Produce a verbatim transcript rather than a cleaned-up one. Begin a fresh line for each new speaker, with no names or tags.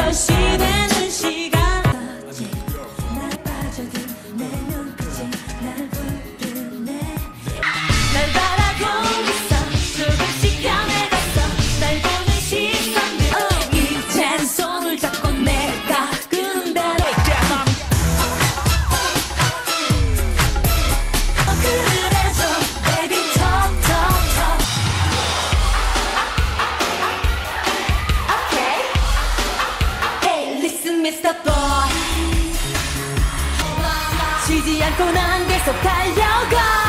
몇시 되는 시간 날 빠져든 내 눈빛이 날 부르네 날 바라고 있어 조금씩 변해갔어 날 보는 시선들 oh. 이젠 손을 잡고 내가 끄는 대로 어, 그래줘 baby talk talk talk okay hey listen mister boy 쉬지 않고 난 계속 달려가